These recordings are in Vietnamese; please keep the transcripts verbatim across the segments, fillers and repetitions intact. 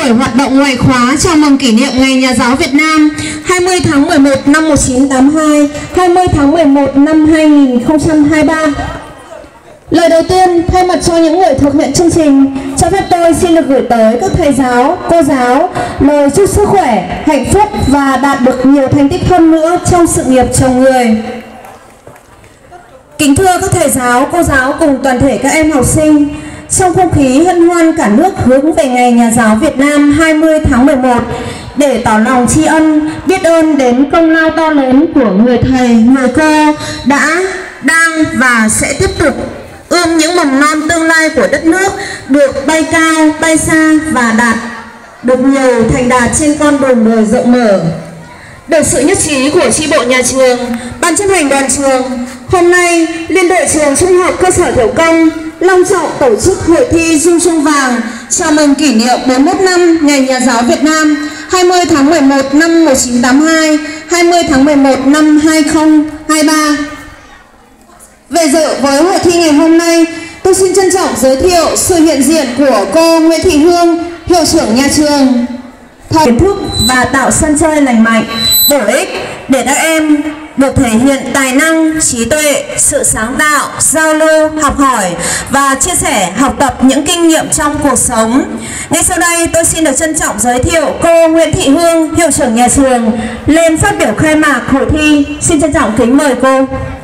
buổi hoạt động ngoại khóa chào mừng kỷ niệm Ngày Nhà giáo Việt Nam hai mươi tháng mười một năm một nghìn chín trăm tám mươi hai, hai mươi tháng mười một năm hai nghìn không trăm hai mươi ba. Lời đầu tiên, thay mặt cho những người thực hiện chương trình, cho phép tôi xin được gửi tới các thầy giáo, cô giáo lời chúc sức khỏe, hạnh phúc và đạt được nhiều thành tích hơn nữa trong sự nghiệp chồng người. Kính thưa các thầy giáo, cô giáo cùng toàn thể các em học sinh, trong không khí hân hoan cả nước hướng về Ngày Nhà giáo Việt Nam hai mươi tháng mười một, để tỏ lòng tri ân, biết ơn đến công lao to lớn của người thầy, người cô đã, đang và sẽ tiếp tục ươm những mầm non tương lai của đất nước được bay cao, bay xa và đạt được nhiều thành đạt trên con đường đời rộng mở. Được sự nhất trí của chi bộ nhà trường, ban chấp hành đoàn trường, hôm nay Liên đội trường Trung học cơ sở Thiểu Công long trọng tổ chức hội thi Dung Chuông Vàng chào mừng kỷ niệm bốn mươi mốt năm Ngày Nhà giáo Việt Nam hai mươi tháng mười một năm một nghìn chín trăm tám mươi hai, hai mươi tháng mười một năm hai nghìn không trăm hai mươi ba. Về dự với hội thi ngày hôm nay, tôi xin trân trọng giới thiệu sự hiện diện của cô Nguyễn Thị Hương, hiệu trưởng nhà trường. Kiến thức và tạo sân chơi lành mạnh, bổ ích để các em được thể hiện tài năng, trí tuệ, sự sáng tạo, giao lưu, học hỏi và chia sẻ, học tập những kinh nghiệm trong cuộc sống. Ngay sau đây, tôi xin được trân trọng giới thiệu cô Nguyễn Thị Hương, hiệu trưởng nhà trường, lên phát biểu khai mạc hội thi. Xin trân trọng kính mời cô.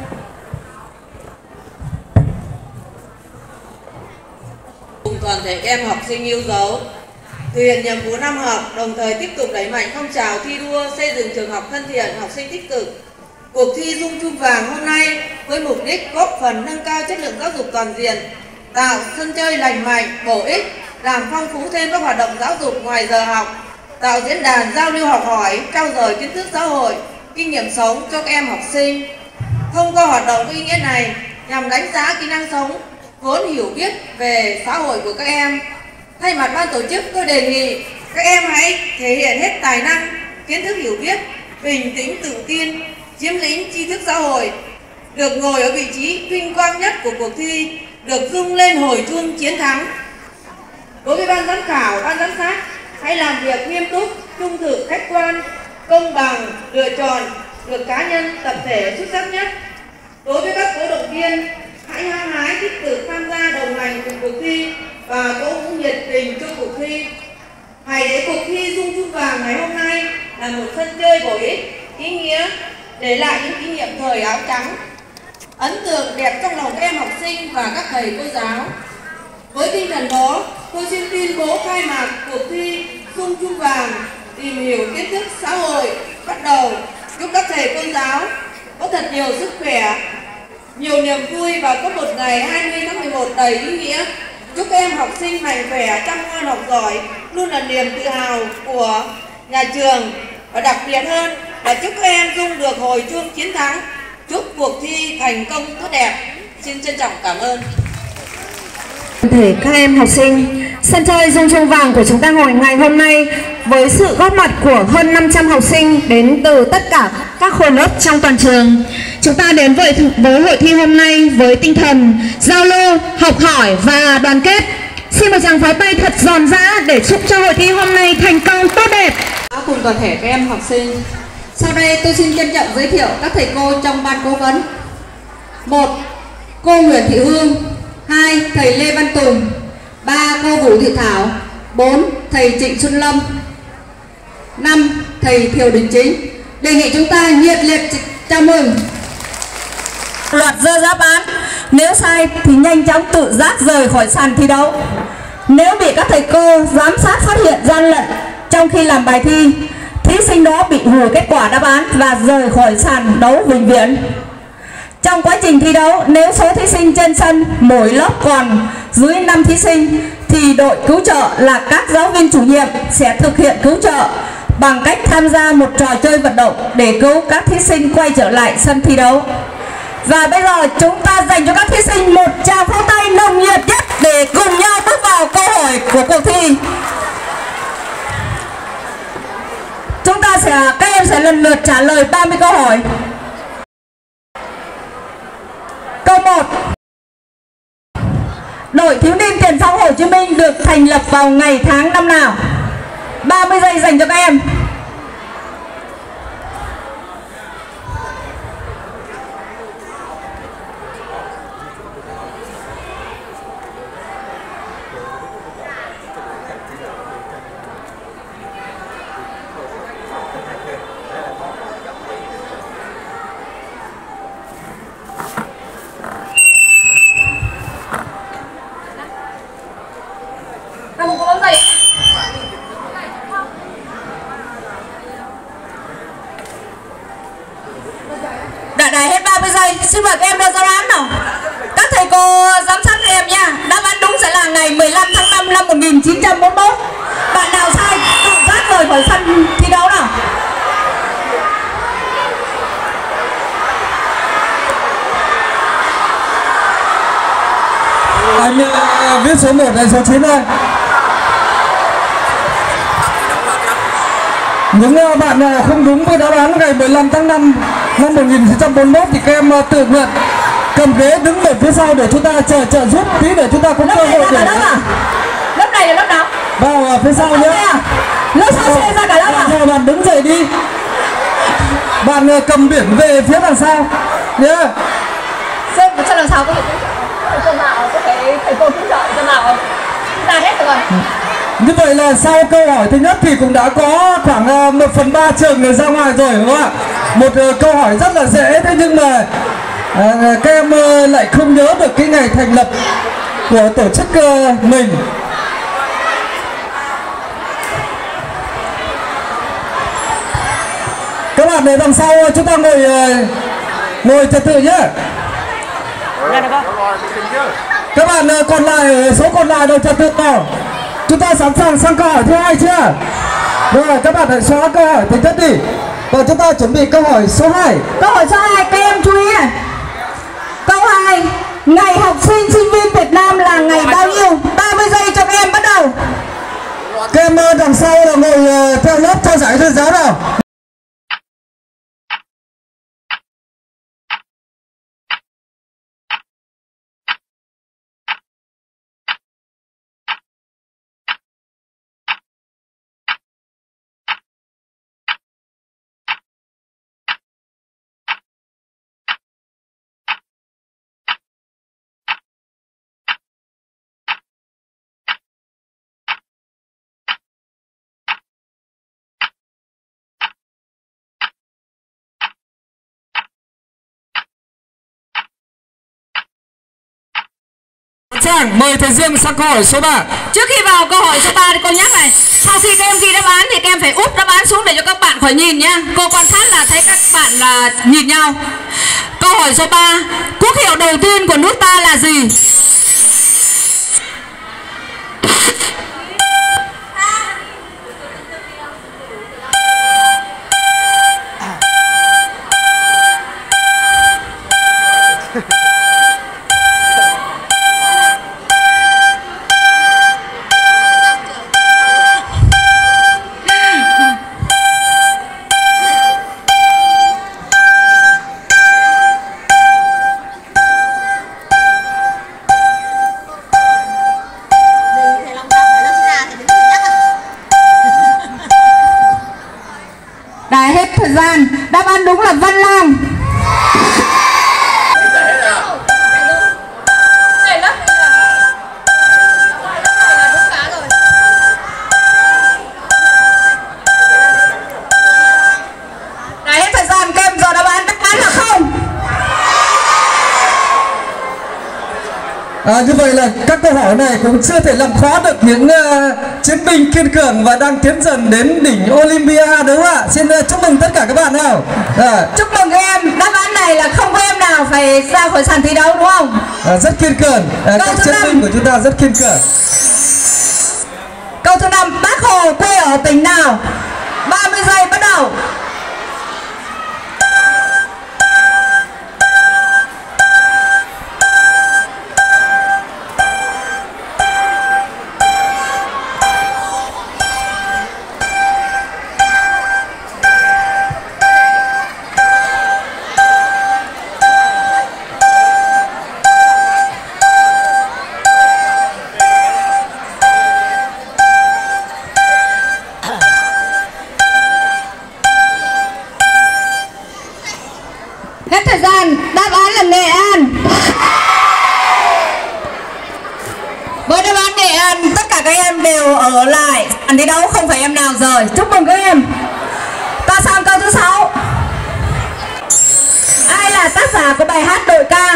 Cùng toàn thể các em học sinh yêu dấu, thực hiện nhiệm vụ năm học, đồng thời tiếp tục đẩy mạnh phong trào thi đua xây dựng trường học thân thiện, học sinh tích cực. Cuộc thi Dung Chuông Vàng hôm nay với mục đích góp phần nâng cao chất lượng giáo dục toàn diện, tạo sân chơi lành mạnh, bổ ích, làm phong phú thêm các hoạt động giáo dục ngoài giờ học, tạo diễn đàn giao lưu học hỏi, trao dồi kiến thức xã hội, kinh nghiệm sống cho các em học sinh. Thông qua hoạt động ý nghĩa này nhằm đánh giá kỹ năng sống, vốn hiểu biết về xã hội của các em. Thay mặt ban tổ chức, tôi đề nghị các em hãy thể hiện hết tài năng, kiến thức hiểu biết, bình tĩnh tự tin, chiếm lĩnh tri thức xã hội, được ngồi ở vị trí vinh quang nhất của cuộc thi, được rung lên hồi chuông chiến thắng. Đối với ban giám khảo, ban giám sát, hãy làm việc nghiêm túc, trung thực, khách quan, công bằng, lựa chọn được cá nhân, tập thể xuất sắc nhất. Đối với các cổ động viên, hãy hăng hái tích cực tham gia đồng hành cùng cuộc thi và cổ vũ nhiệt tình cho cuộc thi. Hãy để cuộc thi Dung Chuông Vàng ngày hôm nay là một sân chơi bổ ích, ý nghĩa, để lại những kỷ niệm thời áo trắng, ấn tượng đẹp trong lòng các em học sinh và các thầy cô giáo. Với tinh thần đó, tôi xin tuyên bố khai mạc cuộc thi Dung Chuông Vàng tìm hiểu kiến thức xã hội bắt đầu. Chúc các thầy cô giáo có thật nhiều sức khỏe, nhiều niềm vui và có một ngày hai mươi tháng mười một đầy ý nghĩa. Chúc các em học sinh mạnh khỏe, chăm ngoan học giỏi, luôn là niềm tự hào của nhà trường. Và đặc biệt hơn là chúc các em rung được hồi chuông chiến thắng. Chúc cuộc thi thành công tốt đẹp. Xin trân trọng cảm ơn. Thể các em học sinh, sân chơi Dung Chuông Vàng của chúng ta hồi ngày hôm nay với sự góp mặt của hơn năm trăm học sinh đến từ tất cả các khối lớp trong toàn trường. Chúng ta đến với, với hội thi hôm nay với tinh thần giao lưu, học hỏi và đoàn kết. Xin một tràng pháo tay thật giòn giã để chúc cho hội thi hôm nay thành công tốt đẹp. Cùng toàn thể các em học sinh, sau đây tôi xin trân trọng giới thiệu các thầy cô trong ban cố vấn. Một, cô Nguyễn Thị Hương. Hai, thầy Lê Văn Tùng. Ba, cô Vũ Thị Thảo. Bốn, thầy Trịnh Xuân Lâm. Năm, thầy Thiều Đình Chính. Đề nghị chúng ta nhiệt liệt chào mừng. Loạt dơ giáp án, nếu sai thì nhanh chóng tự giác rời khỏi sàn thi đấu. Nếu bị các thầy cô giám sát phát hiện gian lận trong khi làm bài thi, thí sinh đó bị hủy kết quả đáp án và rời khỏi sàn đấu vĩnh viễn. Trong quá trình thi đấu, nếu số thí sinh trên sân mỗi lớp còn dưới năm thí sinh thì đội cứu trợ là các giáo viên chủ nhiệm sẽ thực hiện cứu trợ bằng cách tham gia một trò chơi vận động để cứu các thí sinh quay trở lại sân thi đấu. Và bây giờ chúng ta dành cho các thí sinh một tràng pháo tay nồng nhiệt nhất để cùng nhau bước vào câu hỏi của cuộc thi. Chúng ta sẽ, các em sẽ lần lượt trả lời ba mươi câu hỏi. Câu một. Đội thiếu niên Tiền Phong Hồ Chí Minh được thành lập vào ngày tháng năm nào? mươi giây dành cho các em. Đã đã hết ba mươi giây, xin mời các em đưa ra đáp án nào. Các thầy cô giám sát các em nha. Đáp án đúng sẽ là ngày mười lăm tháng năm năm một nghìn chín trăm bốn mươi mốt. Bạn nào sai tự giác rời khỏi sân thi đấu nào. Anh uh, viết số một hay số chín thôi. Những uh, bạn nào không đúng với đáp án ngày mười lăm tháng năm năm một nghìn chín trăm bốn mươi mốt thì các em uh, tự nguyện cầm ghế đứng ở phía sau để chúng ta chờ trợ giúp tí để chúng ta có cơ hội để lớp, lớp này là lớp nào? vào uh, phía sau nhé. Lớp sau sẽ ra cả lớp à? Nào bạn đứng dậy đi. Bạn uh, cầm biển về phía đằng sau nhé. Xem cho đằng sau có thể cho nào có thể thầy cô cứu trợ cho nào ra hết rồi. Như vậy là sau câu hỏi thứ nhất thì cũng đã có khoảng một phần ba trường người ra ngoài rồi đúng không ạ? Một uh, câu hỏi rất là dễ, thế nhưng mà uh, các em uh, lại không nhớ được cái ngày thành lập của tổ chức uh, mình. Các bạn để đằng sau chúng ta ngồi uh, ngồi trật tự nhé. Các bạn uh, còn lại, số còn lại đều trật tự nào. Chúng ta sẵn sàng sang câu hỏi thứ hai chưa? Rồi các bạn hãy xóa câu hỏi thứ nhất đi. Và chúng ta chuẩn bị câu hỏi số hai. Câu hỏi số hai, các em chú ý này. Câu hai, ngày học sinh sinh viên Việt Nam là ngày bao nhiêu? ba mươi giây cho các em bắt đầu. Các em đằng sau là ngồi uh, theo lớp theo dõi thầy giáo nào. Trang, mời thầy Dương sang câu hỏi số ba. Trước khi vào câu hỏi số ba thì cô nhắc này, sau khi các em ghi đáp án thì các em phải úp đáp án xuống để cho các bạn khỏi nhìn nhá. Cô quan sát là thấy các bạn là nhìn nhau. Câu hỏi số ba, quốc hiệu đầu tiên của nước ta là gì? Thời gian, đáp án đúng là Văn Lang. Đã hết thời gian, các em giờ đáp án đáp án là không. À, như vậy là các câu hỏi này cũng chưa thể làm khó được những uh, chiến binh kiên cường và đang tiến dần đến đỉnh Olympia đúng không ạ? Xin uh, chúc mừng tất cả các bạn nào. À. Chúc mừng các em, đáp án này là không có em nào phải ra khỏi sàn thi đấu đúng không? À, rất kiên cường, à, các chiến binh của chúng ta rất kiên cường. Câu thứ năm, Bác Hồ quê ở tỉnh nào? ba mươi giây bắt đầu. đều ở lại sàn thi đấu, không phải em nào rời. Chúc mừng các em. Ta sang câu thứ sáu. Ai là tác giả của bài hát đội ca?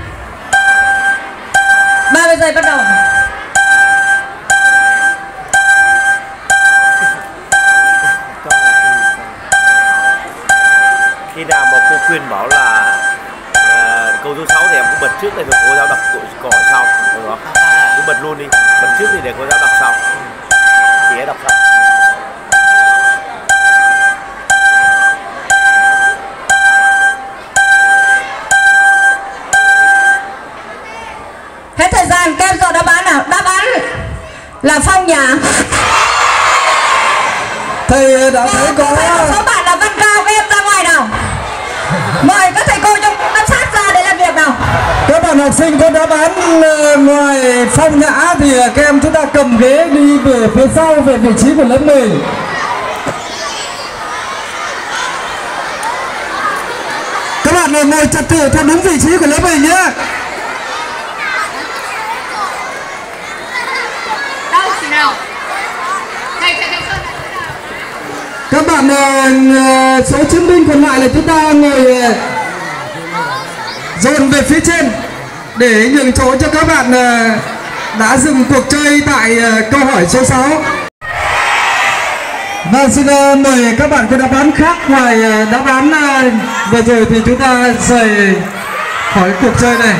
ba mươi giây bắt đầu. Khi nào mà cô Quyên bảo là uh, câu thứ sáu thì em cứ bật trước để cho cô giáo đọc câu hỏi sau, được không? Cứ bật luôn đi, bật trước thì để cô giáo đọc sau. Chị ấy đọc sau. Hết thời gian, các em chọn đáp án nào? Đáp án là Phong Nhã. Thầy đã thấy có số bạn là Văn Cao, các em ra ngoài nào. Mời các thầy cô trong giám sát ra để làm việc nào. các bạn học sinh có đáp án uh, ngoài Phong Nhã thì các em chúng ta cầm ghế đi về phía sau, về vị trí của lớp mình. Các bạn uh, ngồi trật tự theo đúng vị trí của lớp mình nhé. Đâu chị nào? Thầy thầy thầy Sơn. Các bạn uh, số chiến binh còn lại là chúng ta ngồi uh, dồn về phía trên để nhường chỗ cho các bạn uh, đã dừng cuộc chơi tại uh, câu hỏi số sáu. Và xin uh, mời các bạn có đáp án khác ngoài uh, đáp án uh, vừa rồi thì chúng ta rời khỏi cuộc chơi này.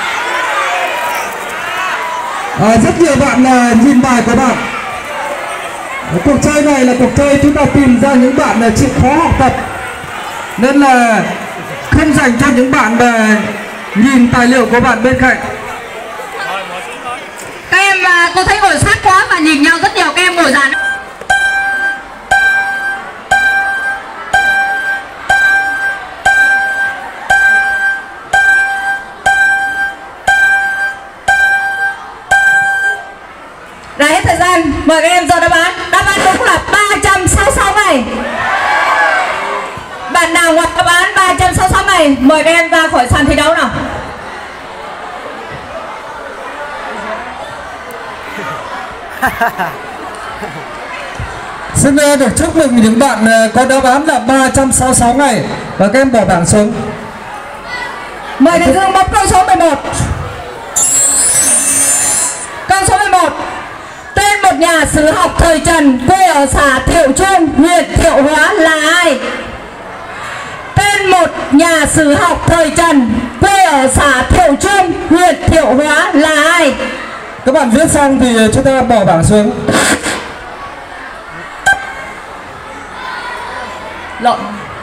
Uh, rất nhiều bạn uh, nhìn bài của bạn. Cuộc chơi này là cuộc chơi chúng ta tìm ra những bạn là chịu khó học tập, nên là không dành cho những bạn mà nhìn tài liệu của bạn bên cạnh. Các em cô thấy ngồi sát quá và nhìn nhau rất nhiều, các em ngồi dàn. Đã hết thời gian, mời các em dọn đáp án. Đáp án đúng là ba trăm sáu mươi sáu ngày. Bạn nào ngoặt đáp án ba trăm sáu mươi sáu ngày, mời các em ra khỏi sàn thi đấu nào. Xin được chúc mừng những bạn có đáp án là ba trăm sáu mươi sáu ngày và các em bỏ bảng xuống. Mời thầy Dương bấm câu số mười một. Câu số mười một. Tên một nhà sử học thời Trần quê ở xã Thiệu Trung, huyện Thiệu Hóa là ai? Tên một nhà sử học thời Trần quê ở xã Thiệu Trung, huyện Thiệu Hóa là ai? Các bạn viết xong thì chúng ta bỏ bảng xuống. Lộn.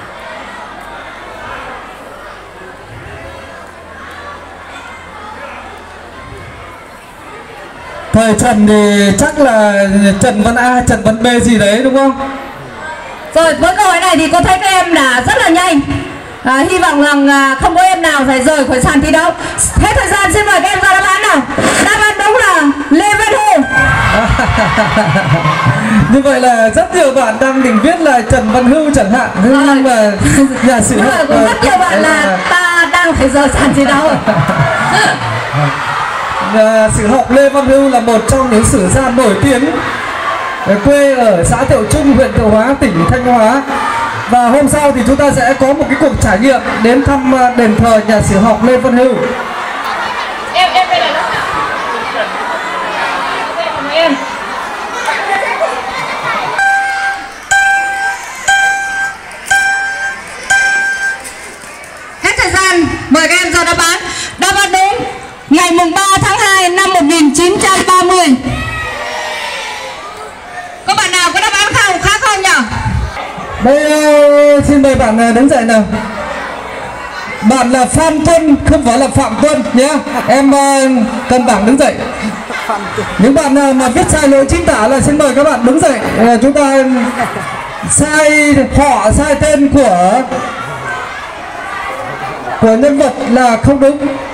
Thời Trần thì chắc là Trần Văn A, Trần Văn B gì đấy đúng không? Rồi với câu hỏi này thì cô thấy các em đã rất là nhanh. À, hy vọng rằng à, không có em nào phải rời khỏi sàn thi đấu. Hết thời gian, xin mời các em ra đáp án nào. Đáp án đúng là Lê Văn Hưu. Như vậy là rất nhiều bạn đang định viết là Trần Văn Hưu chẳng hạn, nhưng mà nhà sử học cũng rất nhiều bạn là ta đang phải rời sàn thi đấu. Nhà sử học Lê Văn Hưu là một trong những sử gia nổi tiếng, quê ở xã Thiệu Trung, huyện Thiệu Hóa, tỉnh Thanh Hóa. Và hôm sau thì chúng ta sẽ có một cái cuộc trải nghiệm đến thăm đền thờ nhà sử học Lê Văn Hưu. Em em đây là lớp nào? Em. Hết thời gian, mời các em ra đáp án. Đáp án đúng ngày mùng ba tháng hai năm một nghìn chín trăm ba mươi. Có bạn nào có đáp án không khác không nhỉ? Đây, xin mời bạn đứng dậy nào. Bạn là Phan Tuân, không phải là Phạm Tuân nhé. Em cần bảng đứng dậy. Những bạn nào mà viết sai lỗi chính tả là xin mời các bạn đứng dậy. Chúng ta sai họ, sai tên của của nhân vật là không đúng.